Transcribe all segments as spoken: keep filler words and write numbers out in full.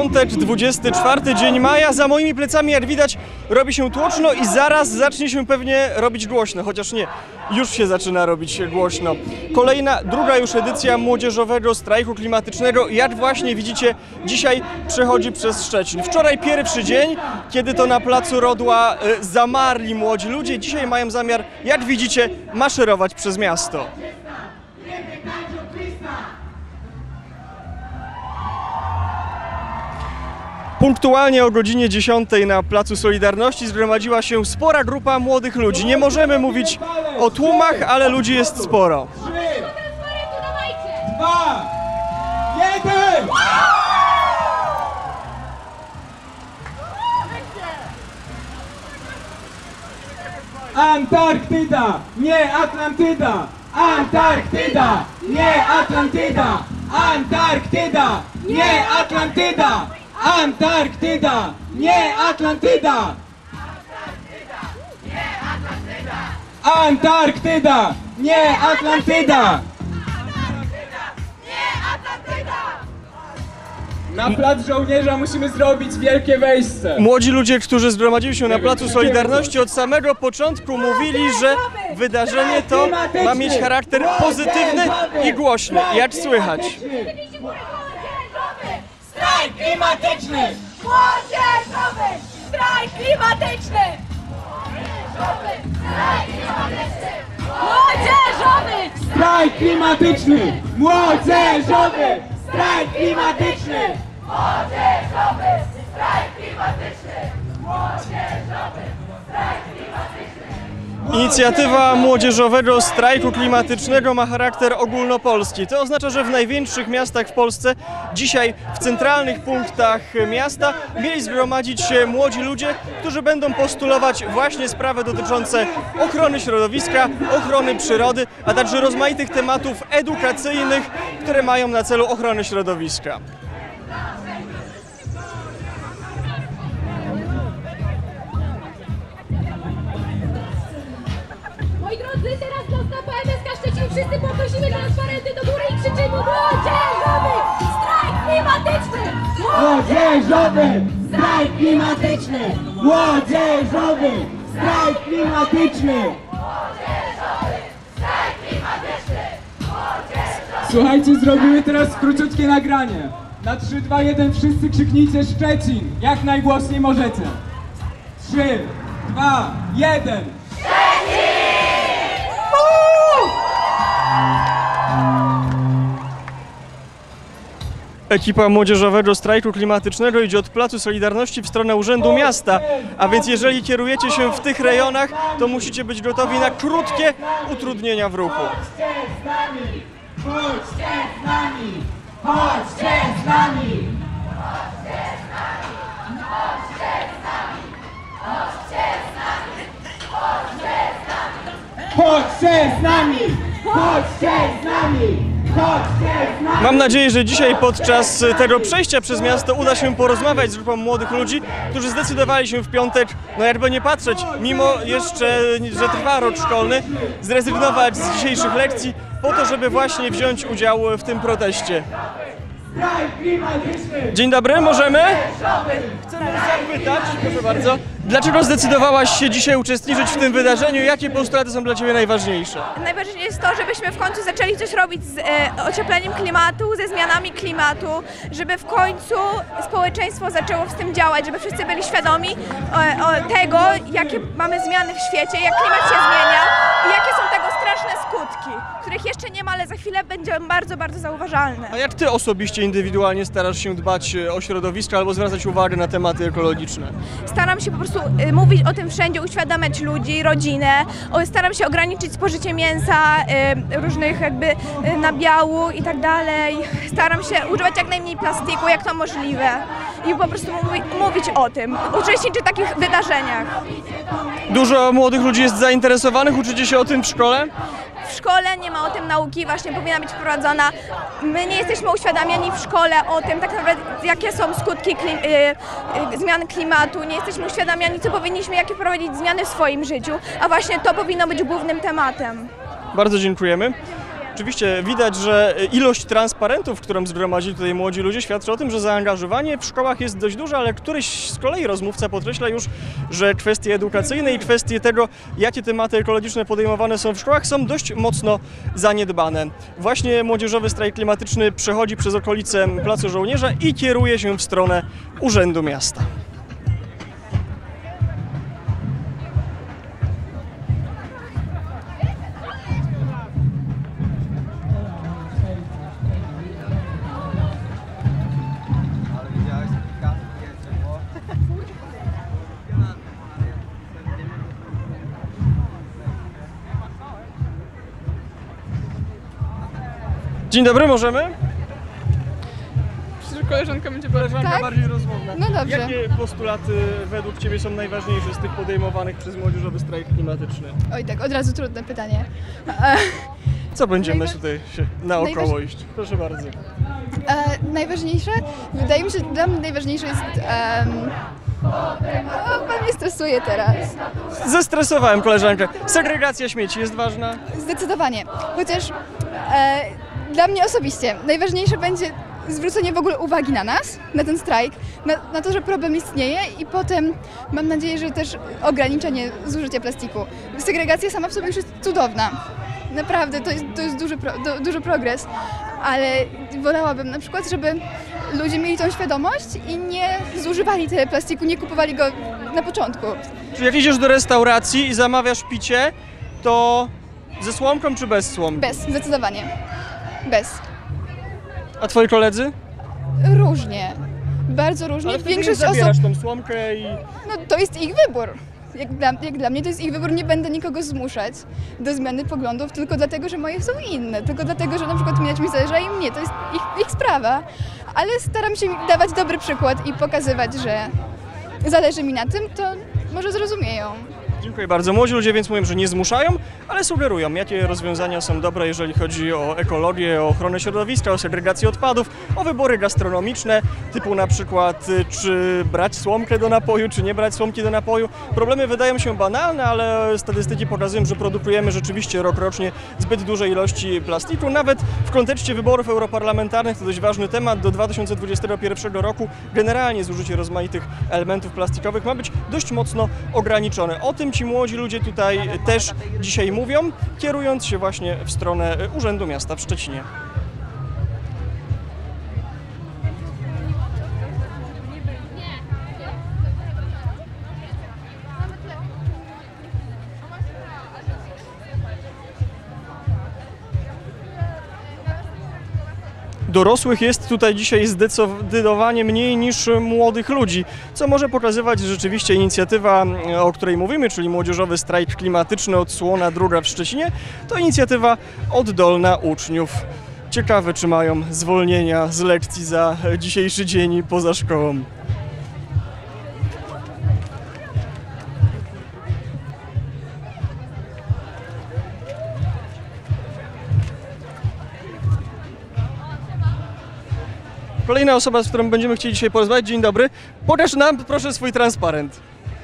Piątek, dwudziesty czwarty dzień maja, za moimi plecami, jak widać, robi się tłoczno i zaraz zacznie się pewnie robić głośno, chociaż nie, już się zaczyna robić głośno. Kolejna, druga już edycja młodzieżowego strajku klimatycznego, jak właśnie widzicie, dzisiaj przechodzi przez Szczecin. Wczoraj pierwszy dzień, kiedy to na Placu Rodła y, zamarli młodzi ludzie, dzisiaj mają zamiar, jak widzicie, maszerować przez miasto. Punktualnie o godzinie dziesiątej na Placu Solidarności zgromadziła się spora grupa młodych ludzi. Nie możemy mówić o tłumach, ale ludzi jest sporo. Trzy, dwa, jeden! Antarktyda, nie Atlantyda! Antarktyda, nie Atlantyda! Antarktyda, nie Atlantyda! Antarktyda, nie Atlantyda! Antarktyda, nie Atlantyda! Na plac żołnierza musimy zrobić wielkie wejście. Młodzi ludzie, którzy zgromadzili się na Placu Solidarności, od samego początku mówili, że wydarzenie to ma mieć charakter pozytywny i głośny, jak słychać. Strajk klimatyczny! Młodzieżowy strajk klimatyczny! Młodzieżowy strajk klimatyczny! Młodzieżowy strajk klimatyczny! Młodzieżowy strajk klimatyczny! Młodzieżowy strajk klimatyczny! Inicjatywa młodzieżowego strajku klimatycznego ma charakter ogólnopolski. To oznacza, że w największych miastach w Polsce dzisiaj w centralnych punktach miasta mieli zgromadzić się młodzi ludzie, którzy będą postulować właśnie sprawy dotyczące ochrony środowiska, ochrony przyrody, a także rozmaitych tematów edukacyjnych, które mają na celu ochronę środowiska. Moi drodzy, teraz dla P M S K Szczecin wszyscy podnosimy transparenty do góry i krzyczymy młodzieżowy strajk klimatyczny! Młodzieżowy strajk klimatyczny! Młodzieżowy strajk klimatyczny! Słuchajcie, zrobimy teraz króciutkie nagranie. Na trzy, dwa, jeden wszyscy krzyknijcie Szczecin, jak najgłośniej możecie. trzy, dwa, jeden. Ekipa młodzieżowego strajku klimatycznego idzie od Placu Solidarności w stronę Urzędu Miasta, a więc jeżeli kierujecie się w tych rejonach, to musicie być gotowi na krótkie utrudnienia w ruchu. Chodźcie z nami! Chodźcie z nami! Chodźcie z nami! Chodźcie z nami! Chodźcie z nami! Chodźcie z nami! Mam nadzieję, że dzisiaj podczas tego przejścia przez miasto uda się porozmawiać z grupą młodych ludzi, którzy zdecydowali się w piątek, no jakby nie patrzeć, mimo jeszcze, że trwa rok szkolny, zrezygnować z dzisiejszych lekcji po to, żeby właśnie wziąć udział w tym proteście. Strajk klimatyczny! Dzień dobry, możemy? Chcemy zapytać, proszę bardzo, dlaczego zdecydowałaś się dzisiaj uczestniczyć w tym wydarzeniu? Jakie postulaty są dla Ciebie najważniejsze? Najważniejsze jest to, żebyśmy w końcu zaczęli coś robić z e, ociepleniem klimatu, ze zmianami klimatu, żeby w końcu społeczeństwo zaczęło z tym działać, żeby wszyscy byli świadomi o, o tego, jakie mamy zmiany w świecie, jak klimat się zmienia i jakie są tego straszne skutki, których jeszcze nie ma, ale za chwilę będą bardzo, bardzo zauważalne. A jak Ty osobiście, indywidualnie starasz się dbać o środowisko albo zwracać uwagę na tematy ekologiczne? Staram się po prostu y, mówić o tym wszędzie, uświadamiać ludzi, rodzinę. O, staram się ograniczyć spożycie mięsa, y, różnych jakby y, nabiału i tak dalej. Staram się używać jak najmniej plastiku, jak to możliwe. I po prostu mówi, mówić o tym, uczestniczyć w takich wydarzeniach. Dużo młodych ludzi jest zainteresowanych, uczycie się o tym w szkole? W szkole nie ma o tym nauki, właśnie powinna być wprowadzona. My nie jesteśmy uświadamiani w szkole o tym, tak naprawdę jakie są skutki klim, y, y, zmian klimatu. Nie jesteśmy uświadamiani, co powinniśmy, jakie prowadzić zmiany w swoim życiu, a właśnie to powinno być głównym tematem. Bardzo dziękujemy. Rzeczywiście widać, że ilość transparentów, którą zgromadzili tutaj młodzi ludzie, świadczy o tym, że zaangażowanie w szkołach jest dość duże, ale któryś z kolei rozmówca podkreśla już, że kwestie edukacyjne i kwestie tego, jakie tematy ekologiczne podejmowane są w szkołach, są dość mocno zaniedbane. Właśnie młodzieżowy strajk klimatyczny przechodzi przez okolice Placu Żołnierza i kieruje się w stronę Urzędu Miasta. Dzień dobry, możemy? Myślę, że koleżanka będzie Koleżanka tak? bardziej rozmowna. No dobrze. Jakie postulaty według Ciebie są najważniejsze z tych podejmowanych przez młodzieżowy strajk klimatyczny? Oj tak, od razu trudne pytanie. E, Co będziemy Najwa- tutaj się naokoło najważ- iść? Proszę bardzo. e, najważniejsze? Wydaje mi się, dla mnie najważniejsze jest... Um, o, pan mnie stresuje teraz. Zestresowałem koleżankę. Segregacja śmieci jest ważna? Zdecydowanie. Chociaż e, dla mnie osobiście najważniejsze będzie zwrócenie w ogóle uwagi na nas, na ten strajk, na, na to, że problem istnieje i potem mam nadzieję, że też ograniczenie zużycia plastiku. Segregacja sama w sobie już jest cudowna. Naprawdę, to jest, to jest duży, pro, do, duży progres, ale wolałabym na przykład, żeby ludzie mieli tą świadomość i nie zużywali tyle plastiku, nie kupowali go na początku. Czy jak idziesz do restauracji i zamawiasz picie, to ze słomką czy bez słomki? Bez, zdecydowanie. Bez. A Twoi koledzy? Różnie. Bardzo różnie. Ale wtedy Większość nie zabierasz osób... tą słomkę i... No to jest ich wybór. Jak dla, jak dla mnie to jest ich wybór. Nie będę nikogo zmuszać do zmiany poglądów tylko dlatego, że moje są inne. Tylko dlatego, że na przykład mi na czymś zależy, a im nie. To jest ich, ich sprawa. Ale staram się dawać dobry przykład i pokazywać, że zależy mi na tym, to może zrozumieją. Dziękuję bardzo. Młodzi ludzie więc mówią, że nie zmuszają, ale sugerują, jakie rozwiązania są dobre, jeżeli chodzi o ekologię, o ochronę środowiska, o segregację odpadów, o wybory gastronomiczne, typu na przykład y, czy brać słomkę do napoju, czy nie brać słomki do napoju. Problemy wydają się banalne, ale statystyki pokazują, że produkujemy rzeczywiście rokrocznie zbyt duże ilości plastiku. Nawet w kontekście wyborów europarlamentarnych to dość ważny temat. Do dwa tysiące dwudziestego pierwszego roku generalnie zużycie rozmaitych elementów plastikowych ma być dość mocno ograniczone. O tym ci młodzi ludzie tutaj też dzisiaj mówią, kierując się właśnie w stronę Urzędu Miasta w Szczecinie. Dorosłych jest tutaj dzisiaj zdecydowanie mniej niż młodych ludzi, co może pokazywać, że rzeczywiście inicjatywa, o której mówimy, czyli młodzieżowy strajk klimatyczny odsłona druga w Szczecinie, to inicjatywa oddolna uczniów. Ciekawe, czy mają zwolnienia z lekcji za dzisiejszy dzień poza szkołą. Kolejna osoba, z którą będziemy chcieli dzisiaj porozmawiać. Dzień dobry. Pokaż nam proszę swój transparent.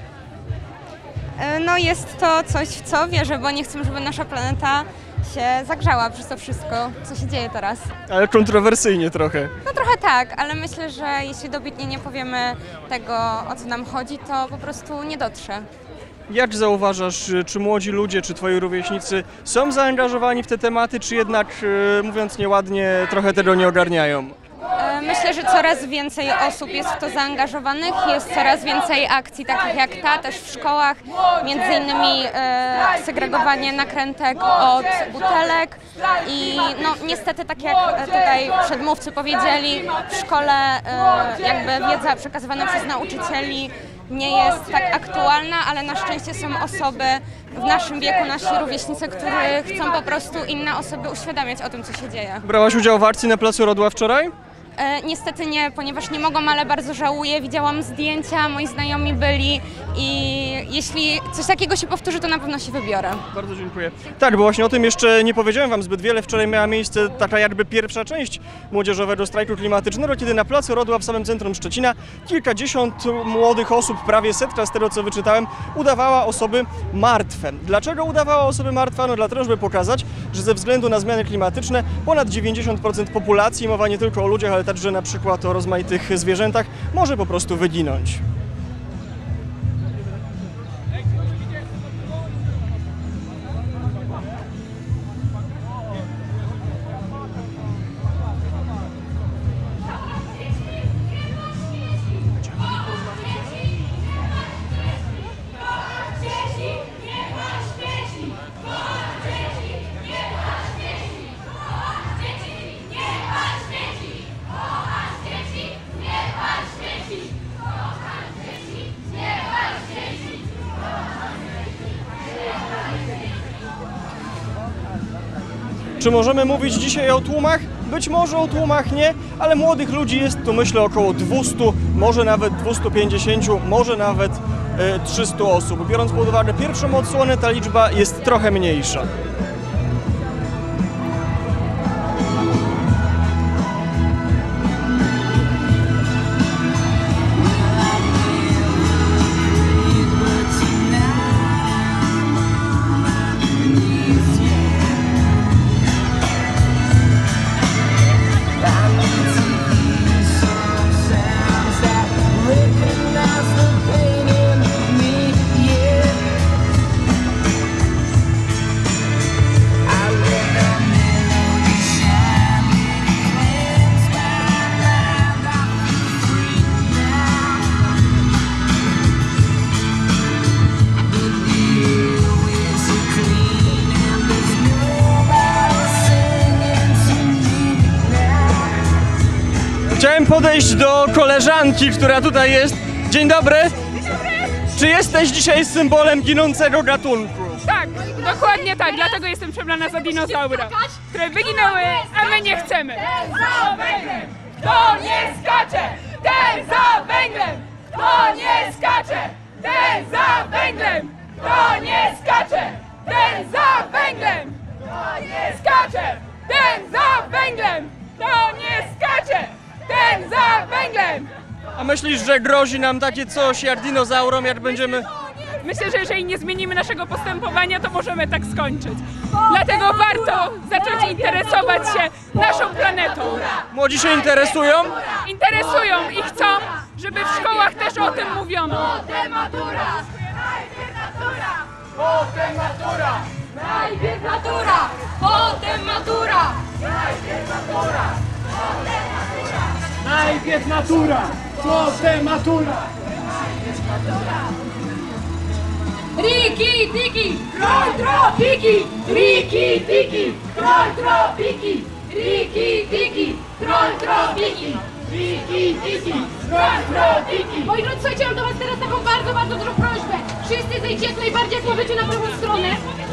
No jest to coś, w co wierzę, bo nie chcę, żeby nasza planeta się zagrzała przez to wszystko, co się dzieje teraz. Ale kontrowersyjnie trochę. No trochę tak, ale myślę, że jeśli dobitnie nie powiemy tego, o co nam chodzi, to po prostu nie dotrze. Jak zauważasz, czy młodzi ludzie, czy twoi rówieśnicy są zaangażowani w te tematy, czy jednak, mówiąc nieładnie, trochę tego nie ogarniają? Myślę, że coraz więcej osób jest w to zaangażowanych, jest coraz więcej akcji takich jak ta, też w szkołach, między innymi e, segregowanie nakrętek od butelek i no niestety tak jak tutaj przedmówcy powiedzieli, w szkole e, jakby wiedza przekazywana przez nauczycieli nie jest tak aktualna, ale na szczęście są osoby w naszym wieku, nasi rówieśnicy, którzy chcą po prostu inne osoby uświadamiać o tym, co się dzieje. Brałaś udział w akcji na Placu Rodła wczoraj? E, niestety nie, ponieważ nie mogłam, ale bardzo żałuję. Widziałam zdjęcia, moi znajomi byli i jeśli coś takiego się powtórzy, to na pewno się wybiorę. Bardzo dziękuję. Tak, bo właśnie o tym jeszcze nie powiedziałem wam zbyt wiele. Wczoraj miała miejsce taka jakby pierwsza część młodzieżowego strajku klimatycznego, kiedy na Placu Rodła w samym centrum Szczecina kilkadziesiąt młodych osób, prawie setka z tego co wyczytałem, udawała osoby martwe. Dlaczego udawała osoby martwe? No dlatego, żeby pokazać, że ze względu na zmiany klimatyczne ponad dziewięćdziesiąt procent populacji, mowa nie tylko o ludziach, ale także na przykład o rozmaitych zwierzętach, może po prostu wyginąć. Czy możemy mówić dzisiaj o tłumach? Być może o tłumach nie, ale młodych ludzi jest tu, myślę, około dwieście, może nawet dwieście pięćdziesiąt, może nawet e, trzysta osób. Biorąc pod uwagę pierwszą odsłonę, ta liczba jest trochę mniejsza. Chciałem podejść do koleżanki, która tutaj jest. Dzień dobry. Czy jesteś dzisiaj symbolem ginącego gatunku? Tak, dokładnie tak, dlatego jestem przebrana za dinozaura, które wyginęły, a my nie chcemy. Za węglem! Kto nie skacze, ten za węglem! Kto nie skacze, ten za węglem! Kto nie skacze, ten za węglem! Kto nie skacze, ten za węglem! Kto nie skacze, ten za węglem! A myślisz, że grozi nam takie coś jak dinozaurom, jak będziemy... Myślę, że jeżeli nie zmienimy naszego postępowania, to możemy tak skończyć. Dlatego warto zacząć interesować się naszą planetą. Młodzi się interesują? Interesują i chcą, żeby w szkołach też o tym mówiono. Potem matura! Najpierw natura! Potem matura! Najpierw natura! Potem matura! Najpierw natura! Potem matura! Najpierw natura, potem matura. Riki, tiki, kroj, tropiki! Riki, tiki, kroj, tropiki! Riki, tiki, kroj, tropiki! Riki, tiki, kroj, tropiki! Moi drodzy, słuchajcie, mam do was teraz taką bardzo, bardzo dużą prośbę. Wszyscy zejdźcie jak najbardziej, jak możecie, na prawą stronę.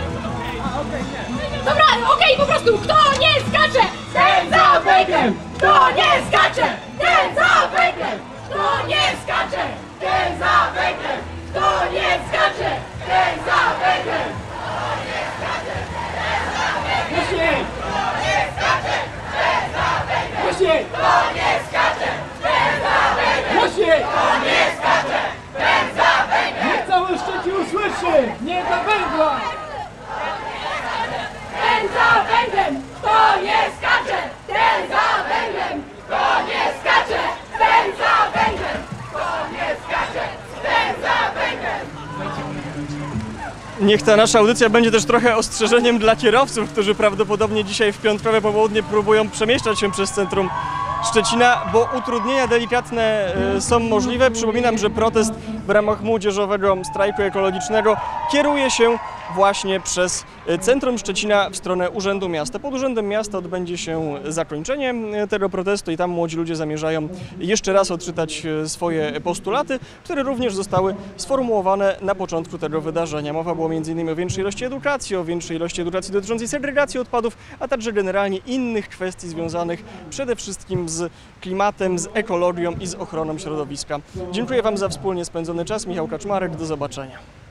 Dobra, okej, po prostu, kto nie skacze? Ten za węglem! Kto nie skacze, ten za węglem! Kto nie skacze, ten za węglem! Kto nie skacze, ten za węglem! Kto nie skacze, ten za węglem! Kto nie skacze, ten za węglem! Kto nie skacze, ten za węglem! Kto nie skacze, ten za węglem! Niech całe Szczecin usłyszy, nie do węgla. Ten za węglem! Kto nie skacze, ten za węglem! Kto nie skacze, ten za węglem! Kto nie skacze, ten za węglem! Niech ta nasza audycja będzie też trochę ostrzeżeniem dla kierowców, którzy prawdopodobnie dzisiaj w piątkowe popołudnie próbują przemieszczać się przez centrum Szczecina, bo utrudnienia delikatne e, są możliwe. Przypominam, że protest w ramach młodzieżowego strajku ekologicznego kieruje się właśnie przez centrum Szczecina w stronę Urzędu Miasta. Pod Urzędem Miasta odbędzie się zakończenie tego protestu i tam młodzi ludzie zamierzają jeszcze raz odczytać swoje postulaty, które również zostały sformułowane na początku tego wydarzenia. Mowa było między innymi o większej ilości edukacji, o większej ilości edukacji dotyczącej segregacji odpadów, a także generalnie innych kwestii związanych przede wszystkim z klimatem, z ekologią i z ochroną środowiska. Dziękuję Wam za wspólnie spędzony czas. Michał Kaczmarek, do zobaczenia.